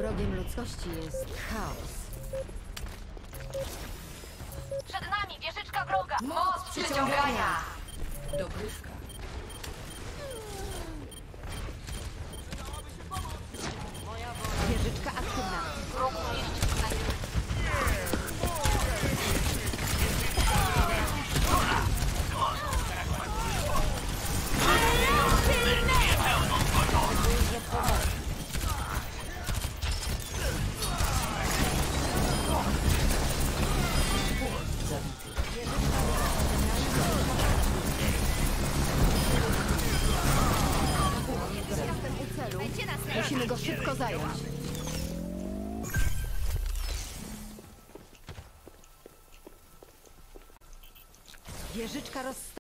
Wrogiem ludzkości jest chaos. Przed nami wieżyczka wroga! Moc przyciągania! Dogrywka. Wieżyczka aktywna. Wróg mieści tutaj. Jestem u celu. Musimy go szybko zająć. Wieżyczka